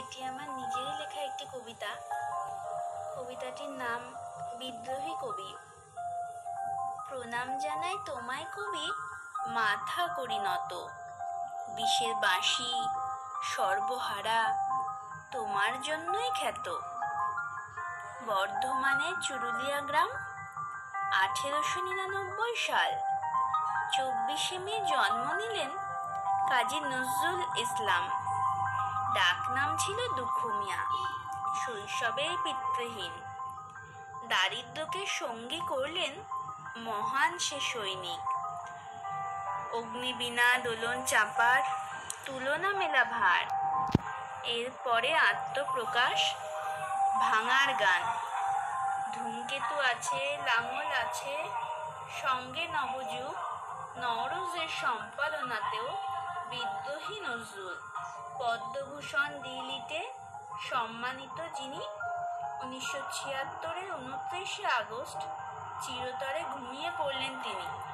এটি আমার নিজেরই লেখা একটি কবিতা। কবিতাটির নাম বিদ্রোহী কবি। প্রণাম জানাই তোমায় কবি, মাথা করি নত। বিষের বাঁশি সর্বহারা তোমার জন্যই খ্যাত। বর্ধমানের চুরুলিয়া গ্রাম, 1899 সাল, 24শে মে জন্ম নিলেন কাজী নজরুল ইসলাম। ডাকনাম ছিল দুঃখু মিয়া। শৈশবেই পিতৃহীন, দারিদ্র্যকে সঙ্গী করলেন মহান সে সৈনিক। অগ্নিবীণা দোলন চাপার তুলনা মেলা ভার। এরপরে আত্মপ্রকাশ, ভাঙার গান। ধূমকেতু আছে, লাঙল আছে, সঙ্গে নবযুগ। নওরোজের সম্পাদনাতেও বিদ্রোহী নজরুল। পদ্মভূষণ ডিলিটে সম্মানিত যিনি, 1976-এর 29শে আগস্ট চিরতরে ঘুমিয়ে পড়লেন তিনি।